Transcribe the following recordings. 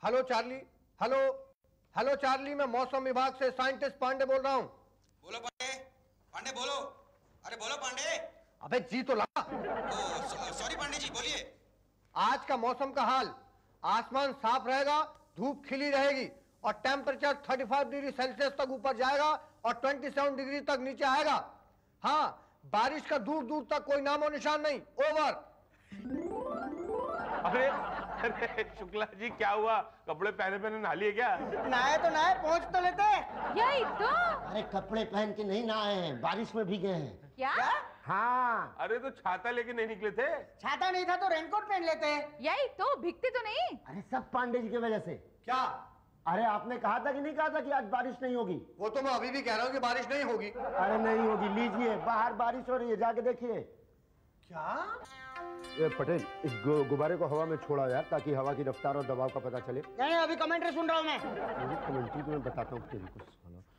Hello Charlie. Hello hello Charlie, मैं मौसम विभाग से साइंटिस्ट पांडे बोल रहा हूँ। बोलो पांडे। पांडे बोलो। अरे बोलो पांडे। अबे जी तो ला। सॉरी पांडे जी, बोलिए। आज का मौसम का हाल, आसमान साफ रहेगा, धूप खिली रहेगी और टेम्परेचर 35 डिग्री सेल्सियस तक ऊपर जाएगा और 27 डिग्री तक नीचे आएगा। हाँ, बारिश का दूर दूर तक कोई नामो निशान नहीं। ओवर। अरे अरे शुक्ला जी, क्या हुआ? कपड़े पहने पहने नहा लिए क्या? नहाए तो नहाए, पहुंच तो लेते। यही तो। अरे कपड़े पहन के नहीं नहाए हैं, बारिश में भीगे हैं। क्या? हाँ। अरे तो छाता लेके नहीं निकले थे? छाता नहीं था तो रेनकोट पहन लेते। यही तो, भीगते तो नहीं। अरे सब पांडे जी की वजह से। क्या? अरे आपने कहा था कि नहीं कहा था कि आज बारिश नहीं होगी? वो तो मैं अभी भी कह रहा हूँ कि बारिश नहीं होगी। अरे नहीं होगी, लीजिए बाहर बारिश हो रही है, जाके देखिए। क्या? पटेल, इस गुब्बारे को हवा में छोड़ा यार, ताकि हवा की रफ्तार और दबाव का पता चले। नहीं, अभी कमेंट्री सुन रहा हूँ मैं। कमेंट्री तो मैं बताता हूँ तेरी कुछ।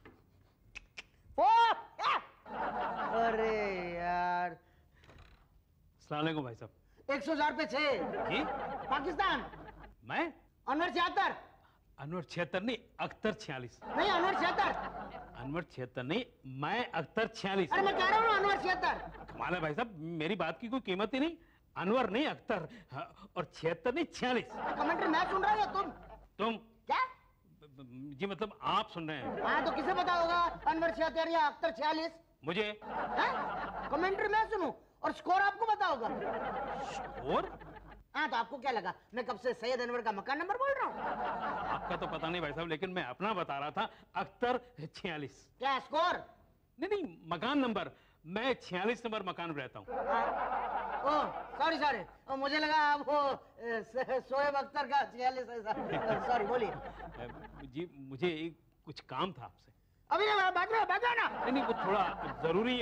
अरे यार, अस्सलाम वालेकुम भाई साहब। 100,000 पे 6 जी? पाकिस्तान। मैं अनवर 76। अनवर 76 नहीं, अख्तर 46। नहीं, अनवर 76। अनवर 76 नहीं, मैं अख्तर 46। अरे मैं कह रहा हूँ अनवर 76। कमाल है भाई साहब, मेरी बात की कोई कीमत ही नहीं। अनवर नहीं अख्तर, और 76 नहीं 46। कमेंट्री मैं सुन रहा हूँ या तुम? तुम क्या? जी मतलब आप सुन रहे हैं? हाँ, तो किसे पता होगा अनवर 76 या अख्तर 46? मुझे। कमेंट्री मैं सुनूं और स्कोर आपको पता होगा। स्कोर? हाँ, तो आपको क्या लगा मैं कब से सैयद अनवर का मकान नंबर बोल रहा हूँ? आपका तो पता नहीं भाई साहब, लेकिन मैं अपना बता रहा था, अख्तर 46। क्या स्कोर? नहीं, मकान नंबर। मैं 46 नंबर मकान में रहता हूँ। ओह सॉरी सॉरी, मुझे लगा वो शोएब अख्तर का 46 है। सॉरी, बोलिए। जी मुझे कुछ काम था आपसे। अभी भाग ना। नहीं, वो थोड़ा जरूरी।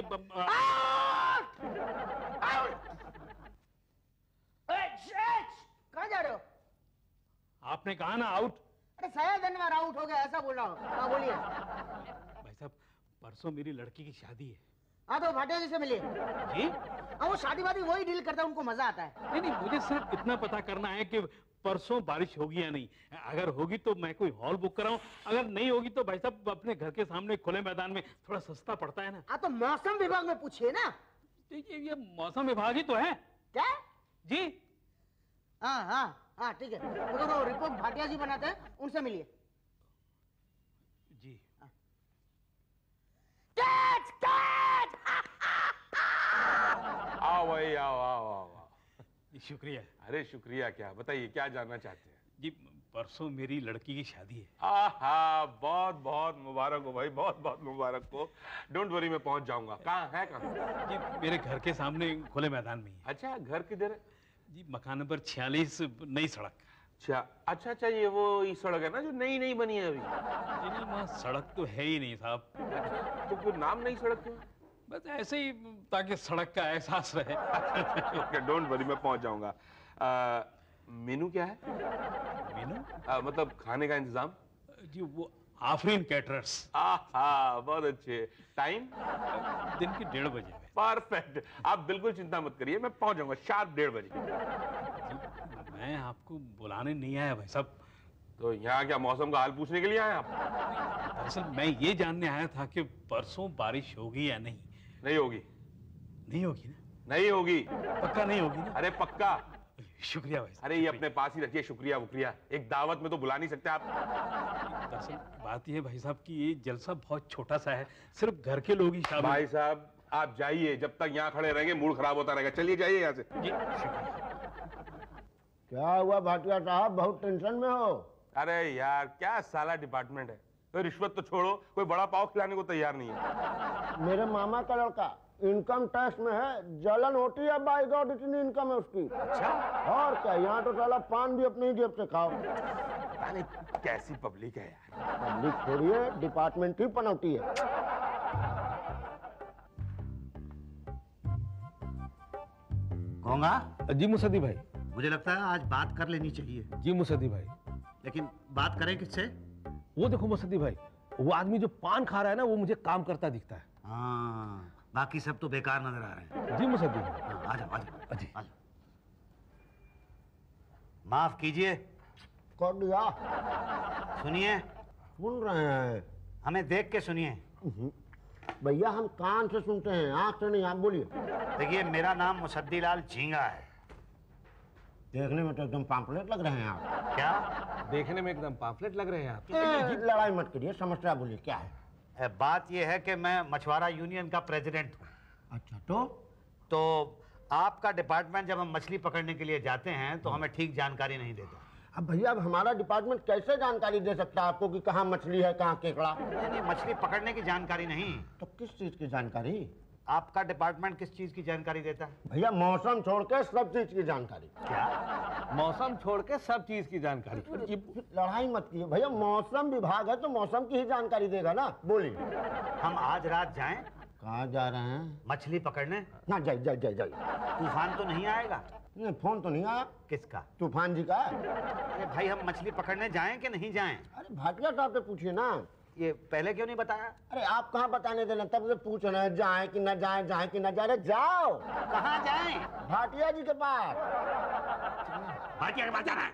कहाँ जा रहे हो? आपने कहा ना आउट। अरे सैयद अनवर आउट हो गया, ऐसा बोल रहा हूँ। हाँ बोलिए। भाई साहब, परसों मेरी लड़की की शादी है। हाँ, तो भाटिया जी से मिलिए। जी? हाँ, वो शादी वादी वही डील करता है, उनको मजा आता है। नहीं, मुझे सिर्फ इतना पता करना है कि परसों बारिश होगी या नहीं। अगर होगी तो मैं कोई हॉल बुक कराऊं, अगर नहीं होगी तो भाई साहब अपने घर के सामने खुले मैदान में थोड़ा सस्ता पड़ता है ना। हाँ, तो मौसम विभाग में पूछिए ना। ये मौसम विभाग ही तो है। क्या? जी? हाँ, ठीक है। वो रिपोर्ट भाटिया जी बनाते हैं, उनसे मिलिए। जी। कैच! आओ भाई, आओ। शुक्रिया। अरे शुक्रिया क्या, बताइए क्या जानना चाहते हैं? जी, परसों मेरी लड़की की शादी है। आहा, बहुत बहुत मुबारक हो भाई, बहुत बहुत मुबारक हो। डोंट वरी, मैं पहुंच जाऊंगा। कहाँ है? जी, मेरे घर के सामने खुले मैदान में ही है। अच्छा, घर किधर है? जी, मकान नंबर 46, नई सड़क। अच्छा, ये वो इस सड़क है ना जो नई बनी है अभी? नहीं, वहाँ सड़क तो है ही नहीं साहब। अच्छा, तो फिर नाम नई सड़क क्यों? बस ऐसे ही, ताकि सड़क का एहसास रहे। ओके, डोंट वरी, मैं पहुंच जाऊंगा। मेनू क्या है? मेनू? मतलब खाने का इंतजाम? जी, वो आफरीन कैटरर्स। आहा, बहुत अच्छे। टाइम? दिन के 1:30 बजे। परफेक्ट, आप बिल्कुल चिंता मत करिए, मैं पहुंच जाऊंगा शार्प 1:30 बजे। मैं आपको बुलाने नहीं आया भाई साहब। तो यहाँ क्या मौसम का हाल पूछने के लिए आए आप? दरअसल मैं ये जानने आया था कि परसों बारिश होगी या नहीं। नहीं होगी। नहीं होगी ना? नहीं होगी। पक्का नहीं होगी ना? अरे पक्का। शुक्रिया भाई। अरे ये अपने पास ही रखिए, शुक्रिया वुक्रिया, एक दावत में तो बुला नहीं सकते आप। दरअसल बात ये है भाई साहब कि ये जलसा बहुत छोटा सा है, सिर्फ घर के लोग ही शामिल। भाई साहब आप जाइए, जब तक यहाँ खड़े रहेंगे मूड खराब होता रहेगा। चलिए जाइए यहाँ से। जी शुक्रिया। क्या हुआ भाटिया साहब, बहुत टेंशन में हो? अरे यार क्या साला डिपार्टमेंट है, तो रिश्वत तो छोड़ो, कोई बड़ा पाव खिलाने को तैयार नहीं है। मेरे मामा का लड़का इनकम टैक्स में है, जलन होती है बाई गॉड, इतनी इनकम है उसकी। अच्छा? और क्या, यहाँ तो साला पान भी अपनी जेब से खाओ। अरे कैसी पब्लिक है यार। पब्लिक थोड़ी है, डिपार्टमेंट ही पनौती है। गोंगा जी मुसद्दी भाई। मुझे लगता है आज बात कर लेनी चाहिए। जी मुसद्दी भाई। लेकिन बात करें किससे? वो देखो मुसद्दी भाई, वो आदमी जो पान खा रहा है ना, वो मुझे काम करता दिखता है। हाँ, बाकी सब तो बेकार नजर आ रहे हैं। जी मुसद्दी भाई। हाँ, आ जाओ। जी। माफ कीजिए। कर दिया। सुनिए, सुन रहे हैं हमें देख के सुनिए। भैया, हम कान से सुनते हैं, आंख से नहीं। आप बोलिए। देखिए, मेरा नाम मुसद्दीलाल झींगा है। देखने में तो एकदम पाम्पलेट लग रहे हैं आप। क्या? देखने में एकदम पाम्पलेट लग रहे हैं आप। लड़ाई मत करिए, समस्या बोलिए क्या है। बात यह है कि मैं मछुआरा यूनियन का प्रेसिडेंट हूँ। अच्छा, तो आपका डिपार्टमेंट जब हम मछली पकड़ने के लिए जाते हैं तो हमें ठीक जानकारी नहीं देता। अब भैया, अब हमारा डिपार्टमेंट कैसे जानकारी दे सकता है आपको कि कहाँ मछली है, कहाँ केकड़ा? नहीं, मछली पकड़ने की जानकारी नहीं। तो किस चीज की जानकारी? आपका डिपार्टमेंट किस चीज की जानकारी देता है? भैया, मौसम छोड़ के सब चीज की जानकारी। क्या? मौसम छोड़ के सब चीज की जानकारी। फिर लड़ाई मत कीजिए भैया, मौसम विभाग है तो मौसम की ही जानकारी देगा ना। बोलिए। हम आज रात जाएं कहाँ जा रहे हैं? मछली पकड़ने? ना, जाइए जाइए जाइए जाइए। तूफान तो नहीं आएगा? नहीं, फोन तो नहीं आया। किसका? तूफान जी का। अरे भाई, हम मछली पकड़ने जाएं कि नहीं जाएं? अरे भाटिया साहब से पूछिए ना। ये पहले क्यों नहीं बताया? अरे आप कहाँ बताने देना, तब से पूछ रहे हैं जाए कि न जाए, जाए कि न जाए। अरे जाओ। कहाँ जाएं? भाटिया जी के पास। भाटिया के पास जाना है।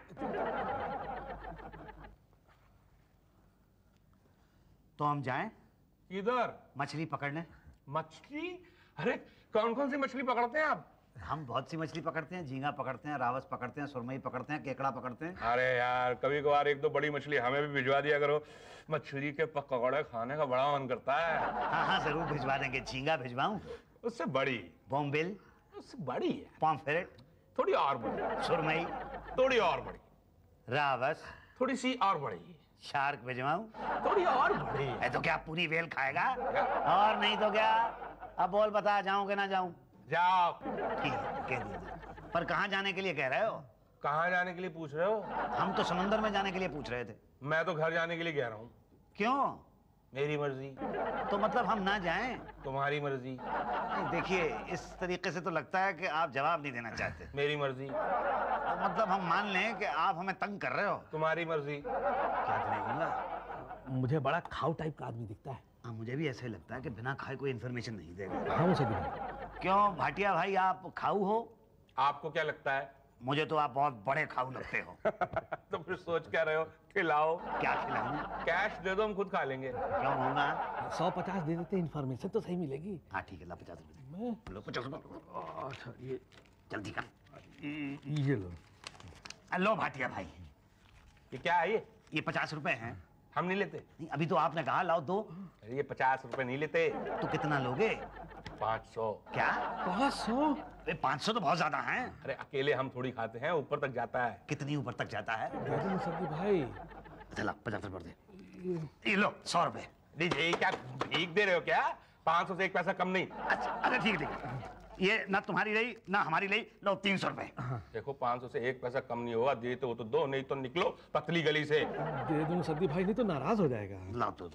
तो हम जाएं इधर मछली पकड़ने? मछली? अरे कौन कौन सी मछली पकड़ते हैं आप? हम बहुत सी मछली पकड़ते हैं। झींगा पकड़ते हैं, रावस पकड़ते हैं, सुरमई पकड़ते हैं, केकड़ा पकड़ते हैं। अरे यार, कभी कभार एक दो बड़ी मछली हमें भी भिजवा दिया करो। मछली के पकौड़े खाने का बड़ा मन करता है। हाँ हाँ, जरूर भिजवा देंगे। झींगा भिजवाऊं? उससे बड़ी। बॉम्बिल? उससे बड़ी है। पॉम्फ्रेट? थोड़ी और बड़ी। सुरमई? थोड़ी और बड़ी। रावस? थोड़ी सी और बड़ी। शार्क भिजवाऊं? थोड़ी और बड़ी। है तो क्या पूरी वेल खाएगा? और नहीं तो क्या? अब बोल, बता, जाऊं कि ना जाऊं? जाओ। ठीक है, कह दीजिए। पर कहाँ जाने के लिए कह रहे हो? कहाँ जाने के लिए पूछ रहे हो? हम तो समंदर में जाने के लिए पूछ रहे थे। मैं तो घर जाने के लिए कह रहा हूँ। क्यों? मेरी मर्जी। तो मतलब हम ना जाएं? तुम्हारी मर्जी। नहीं, देखिए, इस तरीके से तो लगता है कि आप जवाब नहीं देना चाहते। मेरी मर्जी। तो मतलब हम मान लें कि आप हमें तंग कर रहे हो। तुम्हारी मर्जी। क्या करेंगे? मुझे बड़ा खाऊ टाइप का आदमी दिखता है। हाँ, मुझे भी ऐसा ही लगता है कि बिना खाए कोई इन्फॉर्मेशन नहीं देगा। हाँ मुझे भी। क्यों भाटिया भाई, आप खाऊ हो? आपको क्या लगता है? मुझे तो आप बहुत बड़े खाऊ लगते हो। तो फिर सोच क्या रहे हो? खिलाओ। क्या खिलाऊं? कैश दे दो, हम खुद खा लेंगे। क्यों होगा? 150 दे देते, इन्फॉर्मेशन तो सही मिलेगी। हाँ ठीक है, ला 50 रुपए। लो 50 रुपए। अच्छा, ये जल्दी कर। ये लो। लो भाटिया भाई, ये क्या है? ये 50 रुपए हैं। हम नहीं लेते। नहीं, अभी तो आपने कहा लाओ दो। अरे ये 50 रुपए नहीं लेते। तो कितना लोगे? 500। क्या? 500? 500 तो बहुत ज्यादा हैं। अरे अकेले हम थोड़ी खाते हैं, ऊपर तक जाता है। कितनी ऊपर तक जाता है? दे दो मुसद्दी भाई। चला 50 रुपए दे। ये लो 100 रुपए। ये क्या भीख दे रहे हो क्या? 500 से एक पैसा कम नहीं। अच्छा, अरे ठीक है। ये ना तुम्हारी रही ना हमारी रही। लो 300 रुपए। देखो 500 से एक पैसा कम नहीं होगा। दे तो दो, नहीं तो निकलो पतली गली से। दे दो मुसद्दी भाई, नहीं तो नाराज हो जाएगा। ला तो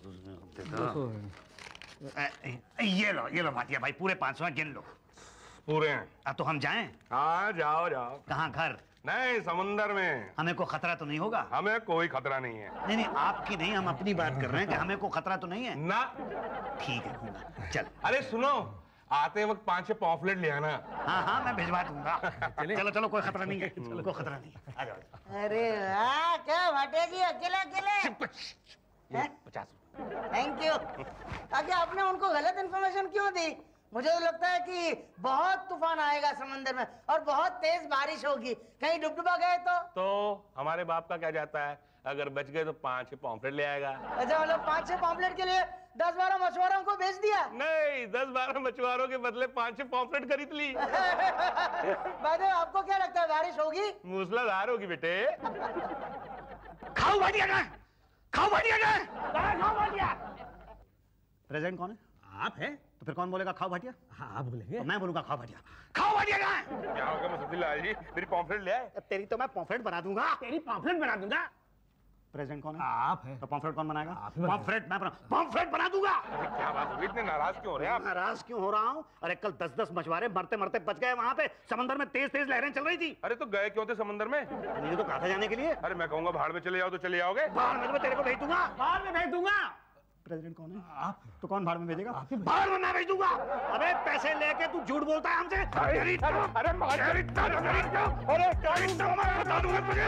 ये लो भाटिया भाई, पूरे 500 गिन लो। पूरे हैं। अब तो हम जाएं? हाँ जाओ जाओ। कहाँ? घर? नहीं, समुंदर में। हमें को खतरा तो नहीं होगा? हमें कोई खतरा नहीं है। नहीं नहीं, आपकी नहीं, हम अपनी बात कर रहे हैं कि हमें को खतरा तो नहीं है ना। ठीक है, चल। अरे सुनो, आते वक्त 5-6 पॉम्फलेट ले आना। हाँ हाँ, मैं भिजवा दूंगा। चलो चलो, कोई खतरा नहीं है। कोई खतरा नहीं है। आ जाओ। अरे वाह, क्या भाटिया जी, अकेले अकेले। 50। Thank you. आगे आपने उनको गलत इन्फॉर्मेशन क्यों दी? मुझे तो लगता है कि बहुत तूफान आएगा समंदर में और बहुत तेज बारिश होगी। कहीं डुबडुबा गए तो हमारे बाप का क्या जाता है? अगर बच गए तो 5-6 पॉम्फलेट ले आएगा। अच्छा, मतलब 5-6 पॉम्फलेट के लिए 10-12 मछुआरों को भेज दिया? नहीं, 10-12 मछुआरों के बदले 5-6 पॉम्फलेट खरीद ली। बादल, आपको क्या लगता है बारिश होगी? मूसलाधार होगी बेटे। खाओ भाटिया का, खाओ भाटिया का, खाओ भाटिया। प्रेसिडेंट कौन है? आप हैं? तो फिर कौन बोलेगा खाओ भाटिया? हाँ आप बोलेंगे। तो मैं बोलूंगा खाओ भाटिया। खाओ भाटिया का। क्या होगा मुसद्दीलाल जी? मेरी पॉम्फलेट ले आए। तेरी तो मैं पॉम्फ्रेट बना दूंगा। तेरी पॉम्फलेट बना दूंगा। प्रेसिडेंट कौन है? आप हैं। तो पॉम्फ्रेट कौन बनाएगा? आप ही बनाएंगे। पॉम्फ्रेट मैं पॉम्फ्रेट बना दूंगा। अरे क्या बात होगी? इतने नाराज क्यों हो रहे हैं आप? नाराज क्यों हो रहा हूँ? अरे कल 10-10 मछुआरे मरते मरते बच गए वहां पे। समंदर में तेज तेज लहरें चल रही थी। अरे तो गए क्यों थे समंदर में? मुझे तो कहा था जाने के लिए। अरे मैं कहूंगा भाड़ में चले जाओ तो चले जाओगे। भाड़ में तो मैं तेरे को भेज दूंगा। बाद में भेज दूंगा। प्रेसिडेंट कौन है? आप। तो कौन भाड़ में भेजेगा? भाड़ में मैं भेज दूंगा। अबे पैसे लेके तू झूठ बोलता है हमसे। अरे बता दूंगा तुझे।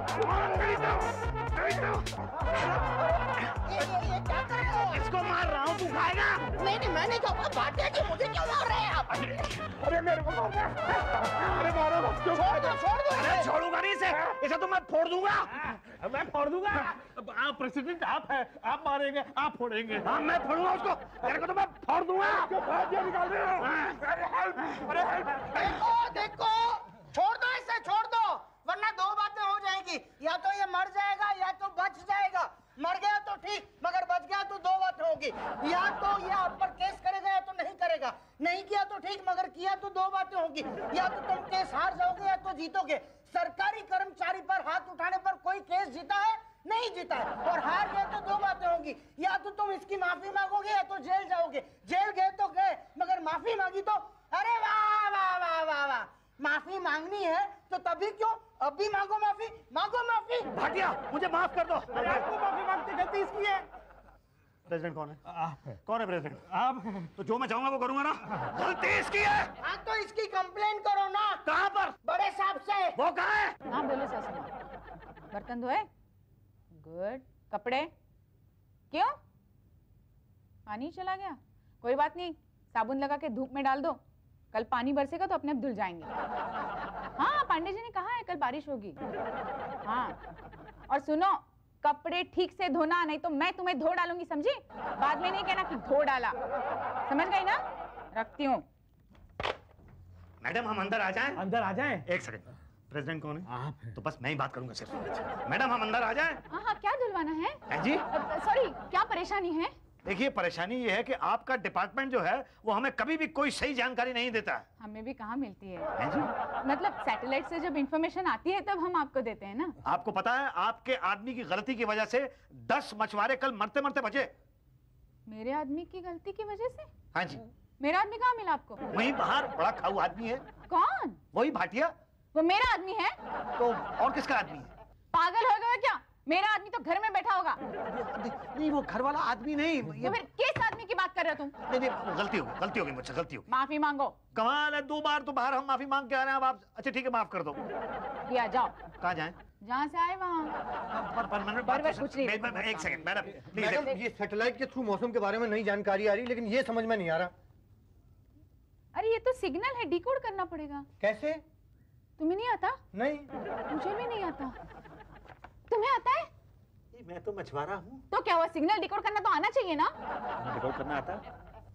ये क्या कर रहे हो? इसको मार रहा हूँ, तू खाएगा? नहीं नहीं मैं नहीं खाऊंगा। भाटिया जी मुझे क्यों मार रहे हैं आप? अरे मेरे को मार, अरे मारो मत, क्यों? छोड़ दो। अरे छोड़ूंगा नहीं इसे तो मैं फोड़ दूंगा। मैं फोड़ दूंगा। अब आप प्रेसिडेंट आप हैं, आप मारेंगे, आप फोड़ेंगे। हाँ मैं फोड़ूंगा उसको, तेरे को तो मैं फोड़ दूंगा। निकाल रहे हो? अरे हेल्प। देखो छोड़ दो इसे, छोड़ दो, वरना दो बातें हो जाएगी। या तो ये मर जाएगा या तो बच जाएगा। मर गया तो ठीक, मगर बच गया तो दो बातें होगी। या तो ये आप पर केस करेगा या तो नहीं करेगा। नहीं किया तो ठीक, मगर किया तो दो बातें होगी। या तो तुम केस हार जाओगे या तो जीतोगे। सरकारी कर्मचारी पर हाथ उठाने पर कोई केस जीता है? नहीं जीता है। और हार गए तो दो बातें होंगी। या तो तुम इसकी माफी मांगोगे या तो जेल जाओगे। जेल गए तो गए, मगर माफी मांगी तो अरे वाह वाह वाह वाह वाह। माफी मांगनी है तो तभी क्यों, अब भी मांगो माफी, मांगो माफी। भाटिया मुझे माफ कर दो। अरे आपको माफी मांगते गलती इसकी है। प्रेसिडेंट कौन है? आप हैं। कौन है प्रेसिडेंट? आप हैं। तो जो मैं चाहूंगा वो करूंगा ना। गलती इसकी है। हाँ तो इसकी कंप्लेन करो ना। कहाँ पर? बड़े साहब से। वो कहाँ है? हाँ बोलो सासू माँ। बर्तन धोए? गुड। कपड़े? क्यों? पानी चला गया? कोई बात नहीं, साबुन लगा के धूप में डाल दो, कल पानी बरसेगा तो अपने आप धुल जाएंगे। हाँ पांडे जी ने कहा है कल बारिश होगी। हाँ और सुनो, कपड़े ठीक से धोना, नहीं तो मैं तुम्हें धो डालूंगी, समझी? बाद में नहीं कहना कि धो डाला। समझ गई ना? रखती हूँ। मैडम हम अंदर आ जाएं? अंदर आ जाएं। एक सेकंड, प्रेसिडेंट कौन है? आप हैं। तो बस मैं ही बात करूंगा सिर्फ। मैडम हम अंदर आ जाएं? हाँ हाँ क्या धुलवाना है? हैं जी? सॉरी, क्या परेशानी है? देखिए परेशानी ये है कि आपका डिपार्टमेंट जो है वो हमें कभी भी कोई सही जानकारी नहीं देता है। हमें भी कहाँ मिलती है? हैं जी? मतलब सैटेलाइट से जब इंफॉर्मेशन आती है तब हम आपको देते हैं ना। आपको पता है आपके आदमी की गलती की वजह से 10 मछुआरे कल मरते मरते बचे। मेरे आदमी की गलती की वजह से? हाँ जी। मेरा आदमी कहाँ मिला आपको? वहीं बाहर बड़ा खाऊ आदमी है। कौन? वही भाटिया। वो मेरा आदमी है? तो और किसका आदमी है? पागल हो गए हो क्या? मेरा आदमी तो घर में बैठा होगा। नहीं वो घर वाला आदमी नहीं। तो फिर किस आदमी की बात कर रहे हो तुम? नहीं गलती होगी मुझसे, गलती होगी। माफी मांगो। कमाल है, 2 बार तो बाहर हम माफी मांग के आ रहे हैं, अब आप अच्छा ठीक है माफ कर दो। या जाओ, कहाँ जाएं? जहाँ से आए वहाँ। कुछ नहीं। एक सेकंड मैडम मैडम ये सैटेलाइट के थ्रू मौसम के बारे में नई जानकारी आ रही, लेकिन ये समझ में नहीं आ रहा। अरे ये तो सिग्नल है, डिकोड करना पड़ेगा। कैसे? तुम्हें नहीं आता? नहीं। मुझे भी नहीं आता। तुम्हें आता है? मैं तो मछुआरा हूँ। तो क्या हुआ, सिग्नल डिकोड करना तो आना चाहिए ना? डिकोड करना आता है?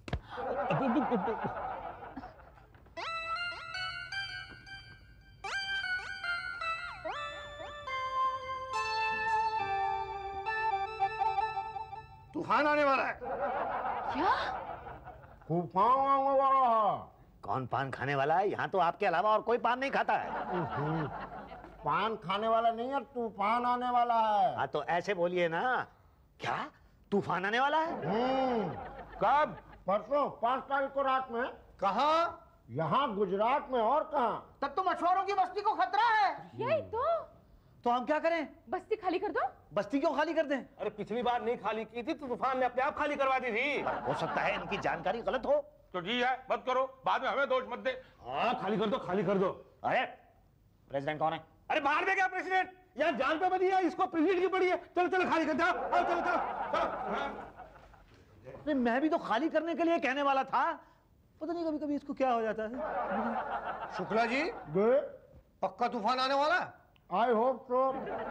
तूफान आने वाला है। क्या? तूफान आने वाला है। कौन पान खाने वाला है? यहाँ तो आपके अलावा और कोई पान नहीं खाता है। पान खाने वाला नहीं है, तूफान आने वाला है। हाँ तो ऐसे बोलिए ना। क्या तूफान आने वाला है? कब? परसों 5 तारीख को रात में। कहाँ? यहाँ गुजरात में, और कहाँ? तब तो मछुआरों की बस्ती को खतरा है। यही तो हम क्या करें? बस्ती खाली कर दो। बस्ती क्यों खाली कर दें? अरे पिछली बार नहीं खाली की थी तो तूफान ने अपने आप खाली करवा दी थी। हो सकता है इनकी जानकारी गलत हो। तो जी है, मत करो, बाद में हमें दोष मत दे। हाँ खाली कर दो, खाली कर दो। अरे प्रेसिडेंट कौन है? अरे बाहर में क्या प्रेसिडेंट? यहाँ जान पे बनी है, इसको प्रेसिडेंट की पड़ी है। चलो चलो खाली कर दो, आओ चलो चलो चलो। अरे मैं भी तो खाली करने के लिए कहने वाला था, पता नहीं कभी कभी इसको क्या हो जाता है। शुक्ला जी पक्का तूफान आने वाला है? I hope so.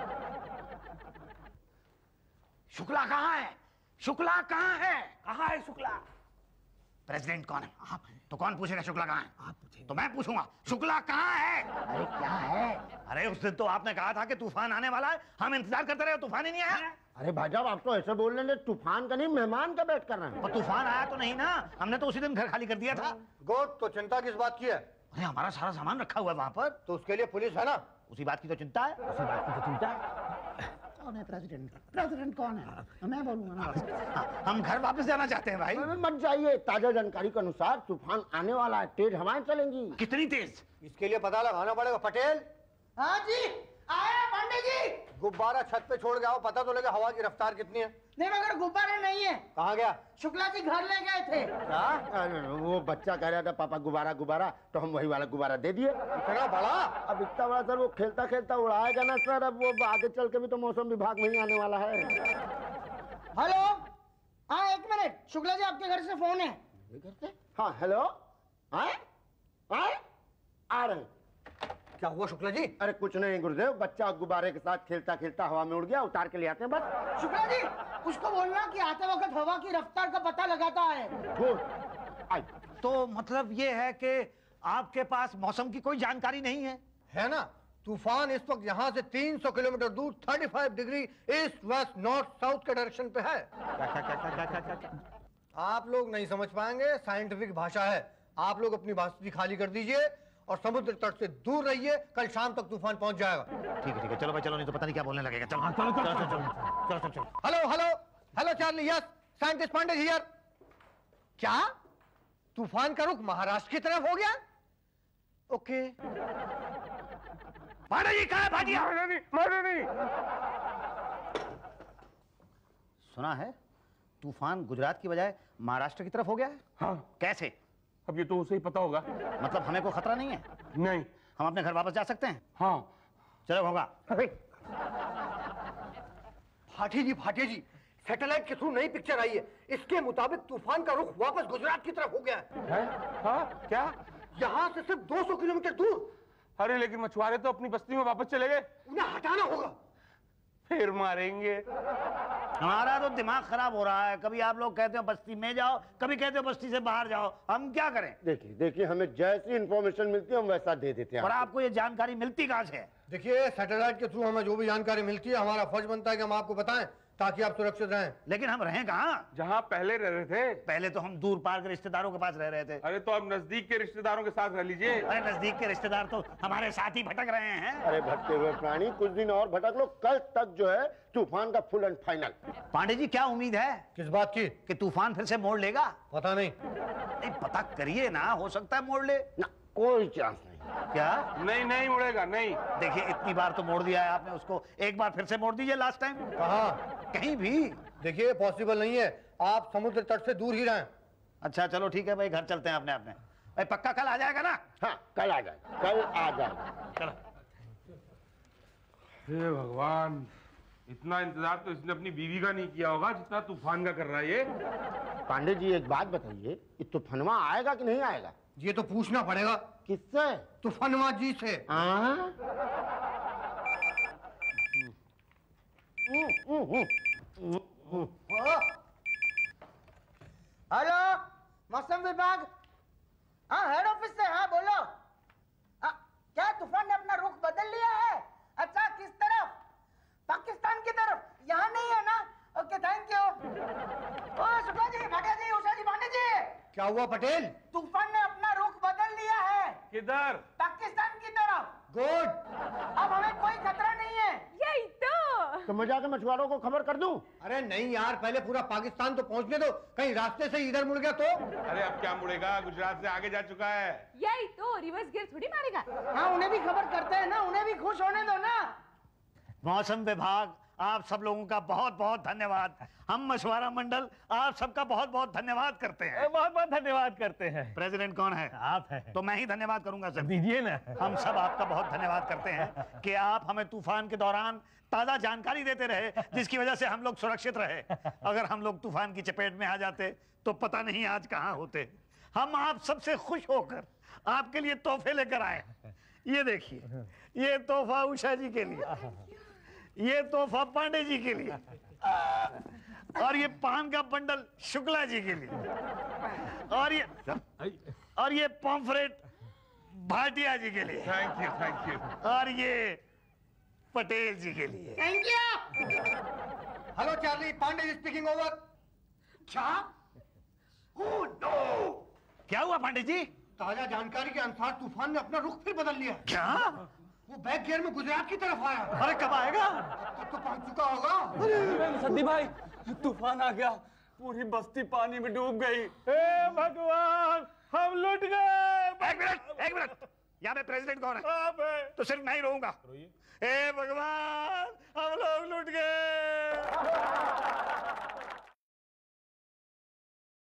शुक्ला कहाँ है? शुक्ला कहाँ है? कहाँ है शुक्ला? प्रेसिडेंट कौन है? आप हैं। तो कौन पूछेगा शुक्ला कहाँ है? आप पूछेंगे। तो मैं पूछूंगा शुक्ला कहाँ है? अरे क्या है? अरे उस दिन तो आपने कहा था कि तूफान आने वाला है, हम इंतजार करते रहे, तूफान ही नहीं आया। अरे भाई साहब आप तो ऐसे बोल रहे हैं, तूफान का नहीं मेहमान का वेट कर रहे हैं। और तूफान आया तो नहीं ना, हमने तो उसी दिन घर खाली कर दिया था। गुड, तो चिंता किस बात की है? अरे हमारा सारा सामान रखा हुआ है वहां पर। तो उसके लिए पुलिस है ना? उसी बात की तो चिंता है। उसी बात की तो चिंता है। कौन है प्रेसिडेंट? प्रेसिडेंट कौन है? मैं बोलूंगा ना। हम घर वापस जाना चाहते हैं भाई। मत जाइए, ताजा जानकारी के अनुसार तूफान आने वाला है, तेज हवाएं चलेंगी। कितनी तेज? इसके लिए पता लगाना पड़ेगा। पटेल हाँ जी आए पंडित पांडे जी गुब्बारा छत पे छोड़ के आओ, पता तो लगे हवा की रफ्तार कितनी है। नहीं मगर गुब्बारे नहीं है। कहाँ गया? शुक्ला जी घर ले गए थे। क्या? अरे वो बच्चा कह रहा था पापा गुब्बारा गुब्बारा, तो हम वही वाला गुब्बारा दे दिए। इतना बड़ा? अब इतना बड़ा सर वो खेलता खेलता उड़ाएगा ना सर, अब वो आगे चल के भी तो मौसम विभाग में ही आने वाला है। हेलो, हाँ 1 मिनट, शुक्ला जी आपके घर से फोन है। घर से? हाँ हेलो, आ रहे हैं। क्या हुआ शुक्ला जी? अरे कुछ नहीं गुरुदेव, बच्चा गुब्बारे के साथ खेलता खेलता हवा में उड़ गया, उतार के ले आते हैं बस। शुक्ला जी उसको बोलना कि आते वक्त हवा की रफ्तार का पता लगाता है। तो मतलब ये है कि आपके पास मौसम की कोई जानकारी नहीं है? है ना, तूफान इस वक्त यहाँ से 300 किलोमीटर दूर 35 degree east west north south के डायरेक्शन पे है। आप लोग नहीं समझ पाएंगे, साइंटिफिक भाषा है। आप लोग अपनी भाषा खाली कर दीजिए और समुद्र तट से दूर रहिए, कल शाम तक तूफान पहुंच जाएगा। ठीक है चलो भाई चलो, नहीं तो पता नहीं क्या बोलने लगेगा। चलो चलो चलो चलो चलो चलो। Hello hello hello Charlie, yes scientist Pandey here. क्या तूफान का रुख महाराष्ट्र की तरफ हो गया? ओके। पांडे जी कहाँ है? भाजिया नहीं। सुना है तूफान गुजरात की बजाय महाराष्ट्र की तरफ हो गया है। हाँ। कैसे? अब ये तो उसे ही पता होगा। मतलब हमें कोई खतरा नहीं है? नहीं। हम अपने घर वापस जा सकते हैं? हाँ। चलो होगा। भाटी जी सैटेलाइट के थ्रू नई पिक्चर आई है, इसके मुताबिक तूफान का रुख वापस गुजरात की तरफ हो गया है। हाँ? क्या? यहाँ से सिर्फ 200 किलोमीटर दूर। अरे लेकिन मछुआरे तो अपनी बस्ती में वापस चले गए। उन्हें हटाना होगा। फिर मारेंगे। हमारा तो दिमाग खराब हो रहा है, कभी आप लोग कहते हो बस्ती में जाओ, कभी कहते हो बस्ती से बाहर जाओ, हम क्या करें? देखिए हमें जैसी इंफॉर्मेशन मिलती है हम वैसा दे देते हैं। और आपको ये जानकारी मिलती कहाँ से है? देखिए सैटेलाइट के थ्रू हमें जो भी जानकारी मिलती है, हमारा फर्ज बनता है कि हम आपको बताएं ताकि आप सुरक्षित रहें। लेकिन हम रहें कहाँ? जहाँ पहले रह रहे थे। पहले तो हम दूर पार के रिश्तेदारों के पास रह रहे थे। अरे तो अब नजदीक के रिश्तेदारों के साथ रह लीजिए। अरे नजदीक के रिश्तेदार तो हमारे साथ ही भटक रहे हैं। अरे भटके हुए प्राणी, कुछ दिन और भटक लो, कल तक जो है तूफान का full and final. Pandey ji क्या उम्मीद है? किस बात की? कि तूफान फिर से मोड़ लेगा? पता नहीं। पता करिए ना, हो सकता है मोड़ ले। ना कोई चांस नहीं। क्या? नहीं मुड़ेगा, नहीं। देखिए इतनी बार तो मोड़ दिया है आपने उसको, एक बार फिर से मोड़ दीजिए लास्ट टाइम। कहाँ? कहीं भी। देखिए पॉसिबल नहीं है, आप समुद्र तट से दूर ही रहें। अच्छा चलो ठीक है भाई, घर चलते हैं अपने अपने। भाई पक्का कल आ जाएगा ना? हाँ कल आ जाएगा, कल आ जाएगा। चलो। हे भगवान, इतना इंतजार तो इसने अपनी बीवी का नहीं किया होगा जितना तूफान का कर रहा है ये। पांडे जी एक बात बताइए, ये तूफानवा आएगा कि नहीं आएगा? ये तो पूछना पड़ेगा। किससे? तूफानवा जी से। हेलो मौसम विभाग, हाँ हेड ऑफिस से। हाँ बोलो। क्या तूफान ने अपना रुख बदल लिया है? अच्छा किस तरफ? पाकिस्तान की तरफ? यहाँ नहीं है ना? Okay thank you. Oh Shukla ji, Bhatia ji, Usha ji, Pandey ji. क्या हुआ पटेल? तूफान ने अपना रुख बदल लिया है। किधर? पाकिस्तान की तरफ। गुड। अब हमें कोई खतरा नहीं है। यही तो मैं जाकर मछुआरों को खबर कर दूं? अरे नहीं यार, पहले पूरा पाकिस्तान तो पहुंचने दो, कहीं रास्ते से इधर मुड़ गया तो। अरे अब क्या मुड़ेगा, गुजरात से आगे जा चुका है। यही तो, रिवर्स गियर थोड़ी मारेगा। हाँ उन्हें भी खबर करते हैं ना, उन्हें भी खुश होने दो ना। मौसम विभाग आप सब लोगों का बहुत बहुत धन्यवाद। हम मछुआरा मंडल आप सबका बहुत बहुत धन्यवाद करते हैं। बहुत बहुत धन्यवाद करते हैं। प्रेसिडेंट कौन है? आप हैं। तो मैं ही धन्यवाद करूंगा सर। दीजिए ना। हम सब आपका बहुत धन्यवाद करते हैं कि आप हमें तूफान के दौरान ताजा जानकारी देते रहे, जिसकी वजह से हम लोग सुरक्षित रहे। अगर हम लोग तूफान की चपेट में आ जाते तो पता नहीं आज कहाँ होते। हम आप सबसे खुश होकर आपके लिए तोहफे लेकर आए। ये देखिए, ये तोहफा उषा जी के लिए, ये तोहफा पांडे जी के लिए, और ये पान का बंडल शुक्ला जी के लिए, और ये पॉम्फ्रेट भाटिया जी के लिए। Thank you. और ये पटेल जी के लिए। Thank you. Hello Charlie, Pandey ji speaking over. क्या? Oh no! क्या हुआ पांडे जी? ताजा जानकारी के अनुसार तूफान ने अपना रुख फिर बदल लिया। क्या? वो बैक गियर में गुजरात की तरफ आया। अरे कब आएगा? तब तो पहुंच चुका होगा। अरे सदी भाई, तूफान आ गया, पूरी बस्ती पानी में डूब गई। हे भगवान, हम लुट गए। एक मिनट, यहाँ पे प्रेसिडेंट कौन है? तो सिर्फ मैं ही रहूंगा। हे भगवान, हम लोग लुट गए।